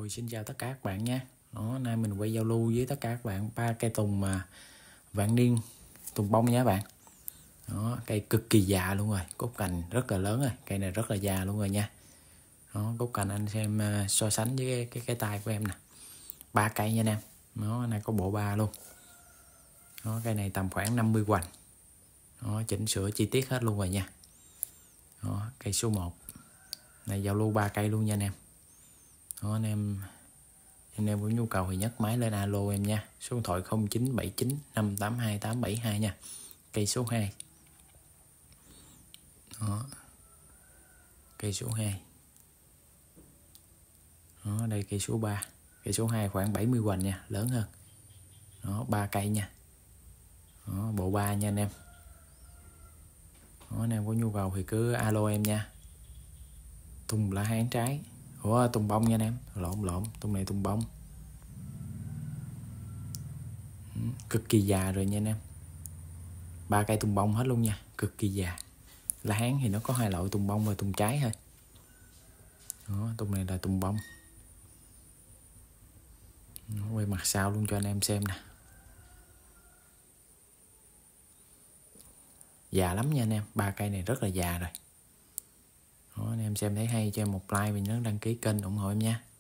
Rồi xin chào tất cả các bạn nha. Đó, nay mình quay giao lưu với tất cả các bạn 3 cây tùng mà vạn niên tùng bông nha các bạn. Đó, cây cực kỳ già luôn rồi, cốt cành rất là lớn rồi, cây này rất là già luôn rồi nha. Đó, cốt cành anh xem so sánh với cái tay của em nè. 3 cây nha anh em. Nó này có bộ 3 luôn. Đó, cây này tầm khoảng 50 hoành. Đó, chỉnh sửa chi tiết hết luôn rồi nha. Đó, cây số 1. Này giao lưu 3 cây luôn nha anh em. Đó, anh em có nhu cầu thì nhấc máy lên alo em nha. Số điện thoại 0979 582 872 nha. Cây số 2. Đó. Cây số 2. Đó, đây cây số 3. Cây số 2 khoảng 70 hoành nha, lớn hơn. Đó, 3 cây nha. Đó, bộ 3 nha anh em. Đó, anh em có nhu cầu thì cứ alo em nha. Tùng lá hán trái. Ủa, tùng bông nha anh em. Lộn, tùng này tùng bông. Cực kỳ già rồi nha anh em. 3 cây tùng bông hết luôn nha, cực kỳ già. Lá hán thì nó có 2 loại, tùng bông và tùng trái thôi. Đó, tùng này là tùng bông. Nó quay mặt sau luôn cho anh em xem nè. Già lắm nha anh em, 3 cây này rất là già rồi. Đó, anh em xem thấy hay cho em một like và nhớ đăng ký kênh ủng hộ em nha.